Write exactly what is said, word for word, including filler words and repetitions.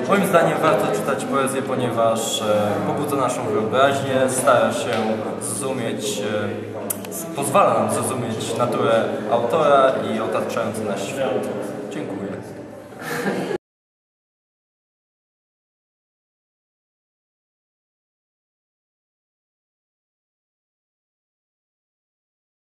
Moim zdaniem warto czytać poezję, ponieważ pobudza naszą wyobraźnię, stara się zrozumieć, pozwala nam zrozumieć naturę autora i otaczający nas świat. Dziękuję.